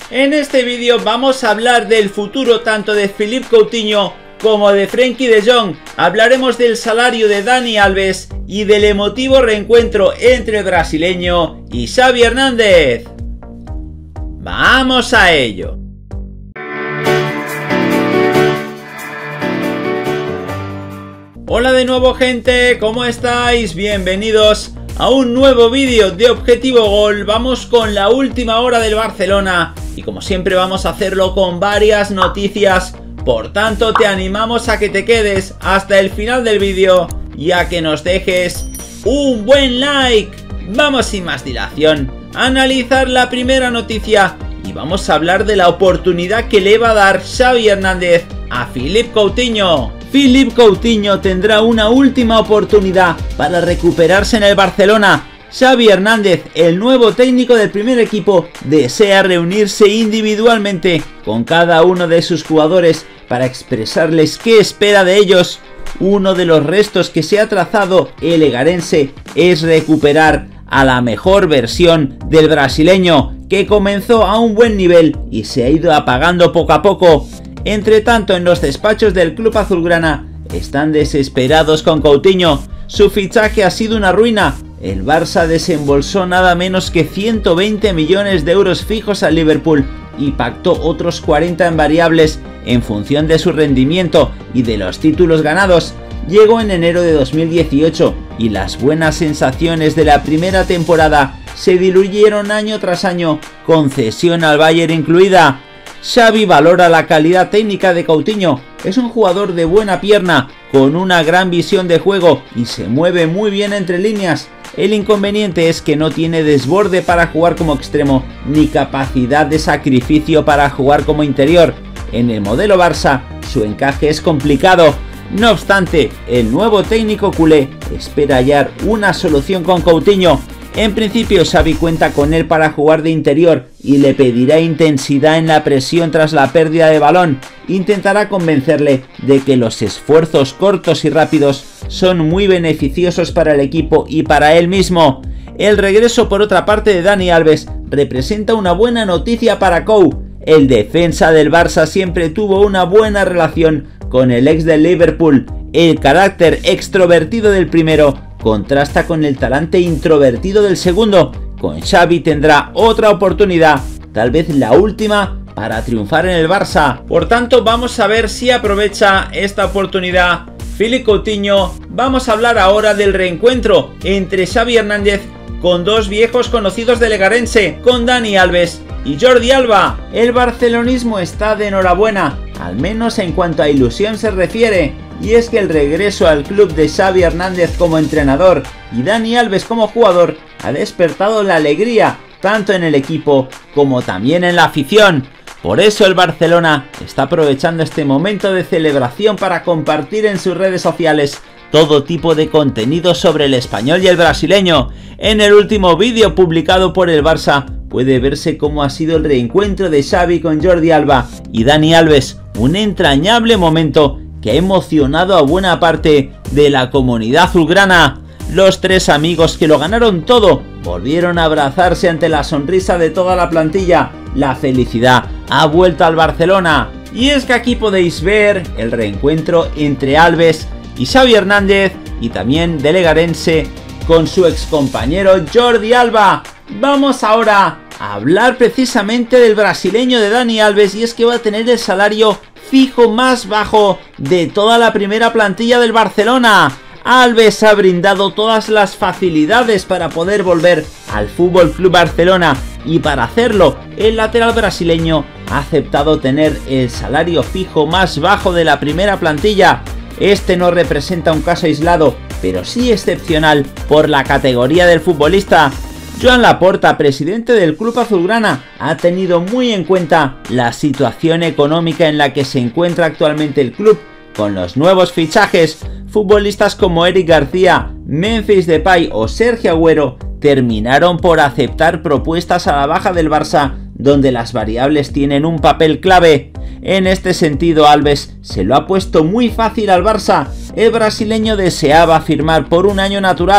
En este vídeo vamos a hablar del futuro tanto de Philippe Coutinho como de Frenkie de Jong. Hablaremos del salario de Dani Alves y del emotivo reencuentro entre el brasileño y Xavi Hernández. ¡Vamos a ello! Hola de nuevo, gente, ¿cómo estáis? Bienvenidos a un nuevo vídeo de Objetivo Gol. Vamos con la última hora del Barcelona y como siempre vamos a hacerlo con varias noticias. Por tanto, te animamos a que te quedes hasta el final del vídeo y a que nos dejes un buen like. Vamos sin más dilación a analizar la primera noticia y vamos a hablar de la oportunidad que le va a dar Xavi Hernández a Philippe Coutinho. Philippe Coutinho tendrá una última oportunidad para recuperarse en el Barcelona. Xavi Hernández, el nuevo técnico del primer equipo, desea reunirse individualmente con cada uno de sus jugadores para expresarles qué espera de ellos. Uno de los restos que se ha trazado el egarense es recuperar a la mejor versión del brasileño, que comenzó a un buen nivel y se ha ido apagando poco a poco. Entre tanto, en los despachos del club azulgrana están desesperados con Coutinho. Su fichaje ha sido una ruina. El Barça desembolsó nada menos que 120 millones de euros fijos al Liverpool y pactó otros 40 en variables en función de su rendimiento y de los títulos ganados. Llegó en enero de 2018 y las buenas sensaciones de la primera temporada se diluyeron año tras año, con cesión al Bayern incluida. Xavi valora la calidad técnica de Coutinho. Es un jugador de buena pierna, con una gran visión de juego y se mueve muy bien entre líneas. El inconveniente es que no tiene desborde para jugar como extremo, ni capacidad de sacrificio para jugar como interior. En el modelo Barça, su encaje es complicado. No obstante, el nuevo técnico culé espera hallar una solución con Coutinho. En principio, Xavi cuenta con él para jugar de interior y le pedirá intensidad en la presión tras la pérdida de balón. Intentará convencerle de que los esfuerzos cortos y rápidos son muy beneficiosos para el equipo y para él mismo. El regreso, por otra parte, de Dani Alves representa una buena noticia para Cou. El defensa del Barça siempre tuvo una buena relación con el ex del Liverpool. El carácter extrovertido del primero contrasta con el talante introvertido del segundo. Con Xavi tendrá otra oportunidad, tal vez la última, para triunfar en el Barça. Por tanto, vamos a ver si aprovecha esta oportunidad Philippe Coutinho. Vamos a hablar ahora del reencuentro entre Xavi Hernández con dos viejos conocidos del egarense, con Dani Alves y Jordi Alba. El barcelonismo está de enhorabuena, al menos en cuanto a ilusión se refiere. Y es que el regreso al club de Xavi Hernández como entrenador y Dani Alves como jugador ha despertado la alegría tanto en el equipo como también en la afición. Por eso el Barcelona está aprovechando este momento de celebración para compartir en sus redes sociales todo tipo de contenido sobre el español y el brasileño. En el último vídeo publicado por el Barça puede verse cómo ha sido el reencuentro de Xavi con Jordi Alba y Dani Alves, un entrañable momento que ha emocionado a buena parte de la comunidad azulgrana. Los tres amigos que lo ganaron todo volvieron a abrazarse ante la sonrisa de toda la plantilla. La felicidad ha vuelto al Barcelona. Y es que aquí podéis ver el reencuentro entre Alves y Xavi Hernández y también del egarense con su excompañero Jordi Alba. Vamos ahora a hablar precisamente del brasileño de Dani Alves, y es que va a tener el salario fijo más bajo de toda la primera plantilla del Barcelona. Alves ha brindado todas las facilidades para poder volver al FC Barcelona, y para hacerlo el lateral brasileño ha aceptado tener el salario fijo más bajo de la primera plantilla. Este no representa un caso aislado, pero sí excepcional por la categoría del futbolista. Joan Laporta, presidente del club azulgrana, ha tenido muy en cuenta la situación económica en la que se encuentra actualmente el club. Con los nuevos fichajes, futbolistas como Eric García, Memphis Depay o Sergio Agüero terminaron por aceptar propuestas a la baja del Barça, donde las variables tienen un papel clave. En este sentido, Alves se lo ha puesto muy fácil al Barça. El brasileño deseaba firmar por un año natural,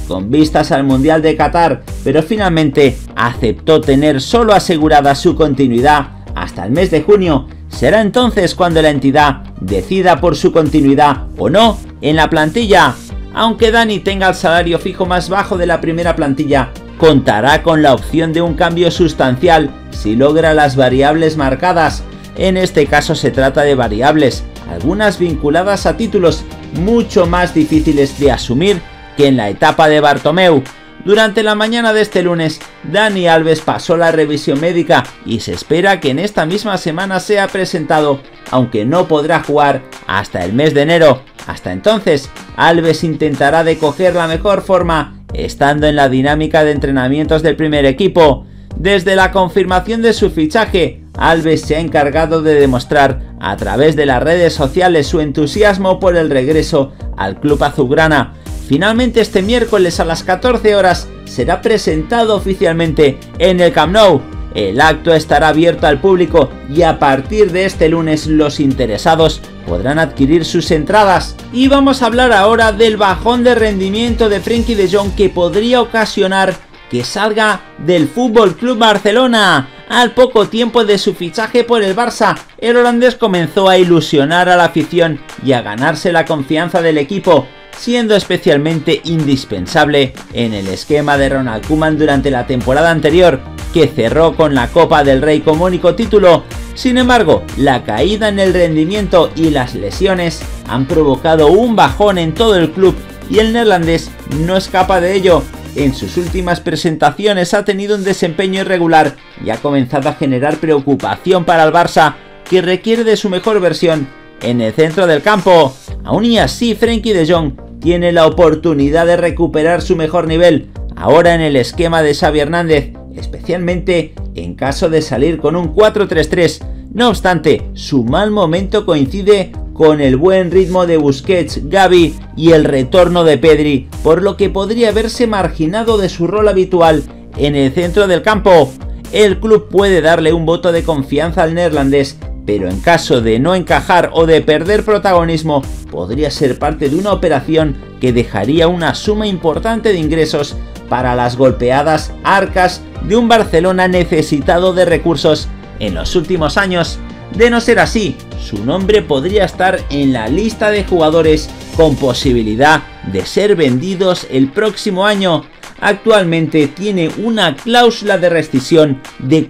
con vistas al Mundial de Qatar, pero finalmente aceptó tener solo asegurada su continuidad hasta el mes de junio. Será entonces cuando la entidad decida por su continuidad o no en la plantilla. Aunque Dani tenga el salario fijo más bajo de la primera plantilla, contará con la opción de un cambio sustancial si logra las variables marcadas. En este caso se trata de variables, algunas vinculadas a títulos mucho más difíciles de asumir que en la etapa de Bartomeu. Durante la mañana de este lunes, Dani Alves pasó la revisión médica y se espera que en esta misma semana sea presentado, aunque no podrá jugar hasta el mes de enero. Hasta entonces, Alves intentará de coger la mejor forma, estando en la dinámica de entrenamientos del primer equipo. Desde la confirmación de su fichaje, Alves se ha encargado de demostrar a través de las redes sociales su entusiasmo por el regreso al club azulgrana. Finalmente este miércoles a las 14 horas será presentado oficialmente en el Camp Nou. El acto estará abierto al público y a partir de este lunes los interesados podrán adquirir sus entradas. Y vamos a hablar ahora del bajón de rendimiento de Frenkie de Jong que podría ocasionar que salga del FC Barcelona. Al poco tiempo de su fichaje por el Barça, el holandés comenzó a ilusionar a la afición y a ganarse la confianza del equipo, siendo especialmente indispensable en el esquema de Ronald Koeman durante la temporada anterior, que cerró con la Copa del Rey como único título. Sin embargo, la caída en el rendimiento y las lesiones han provocado un bajón en todo el club y el neerlandés no escapa de ello. En sus últimas presentaciones ha tenido un desempeño irregular y ha comenzado a generar preocupación para el Barça, que requiere de su mejor versión en el centro del campo. Aún y así, Frenkie de Jong tiene la oportunidad de recuperar su mejor nivel ahora en el esquema de Xavi Hernández, especialmente en caso de salir con un 4-3-3. No obstante, su mal momento coincide con el buen ritmo de Busquets, Gavi y el retorno de Pedri, por lo que podría verse marginado de su rol habitual en el centro del campo. El club puede darle un voto de confianza al neerlandés, pero en caso de no encajar o de perder protagonismo, podría ser parte de una operación que dejaría una suma importante de ingresos para las golpeadas arcas de un Barcelona necesitado de recursos en los últimos años. De no ser así, su nombre podría estar en la lista de jugadores con posibilidad de ser vendidos el próximo año. Actualmente tiene una cláusula de rescisión de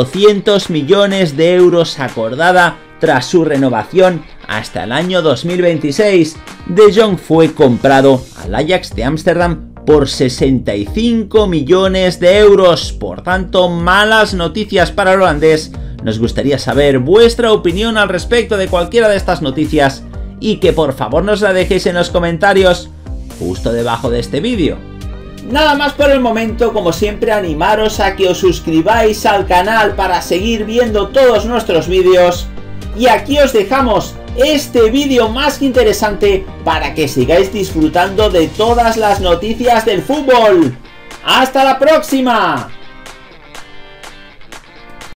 400 millones de euros acordada tras su renovación hasta el año 2026. De Jong fue comprado al Ajax de Ámsterdam por 65 millones de euros. Por tanto, malas noticias para el holandés. Nos gustaría saber vuestra opinión al respecto de cualquiera de estas noticias y que por favor nos la dejéis en los comentarios justo debajo de este vídeo. Nada más por el momento, como siempre animaros a que os suscribáis al canal para seguir viendo todos nuestros vídeos. Y aquí os dejamos este vídeo más que interesante para que sigáis disfrutando de todas las noticias del fútbol. ¡Hasta la próxima!